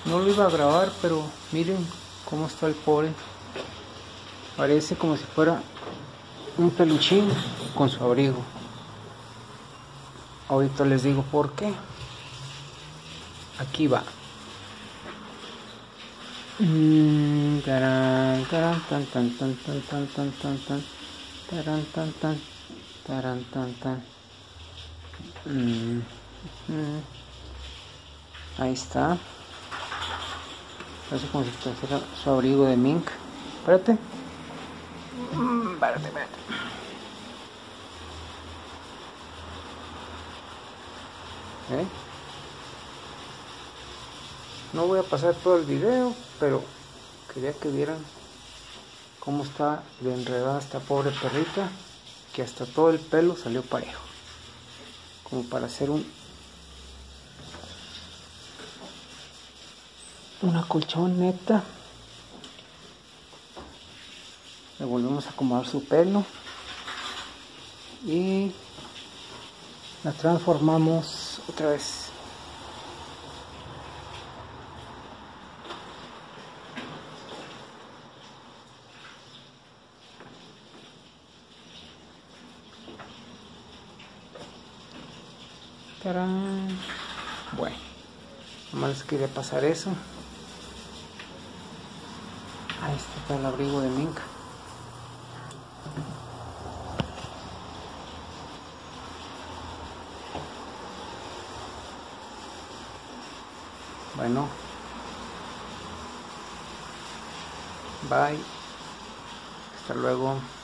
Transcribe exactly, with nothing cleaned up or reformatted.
no lo iba a grabar, pero miren cómo está el pobre. Parece como si fuera un peluchín con su abrigo. Ahorita les digo por qué. Aquí va. Mm, taran, taran, tan, tan, tan, tan, tan, tan, tan, tan, taran, tan, tan, taran, tan, tan. Mm, mm. Ahí está. Parece como si fuera su abrigo de mink. Espérate. Mm, espérate, espérate. ¿Eh? No voy a pasar todo el video, pero quería que vieran cómo está de enredada esta pobre perrita, que hasta todo el pelo salió parejo, como para hacer un una colchoneta. Le volvemos a acomodar su pelo y la transformamos otra vez. ¡Tarán! Bueno, nomás les quería pasar eso. Ahí está el abrigo de mink. Bueno, bye, hasta luego.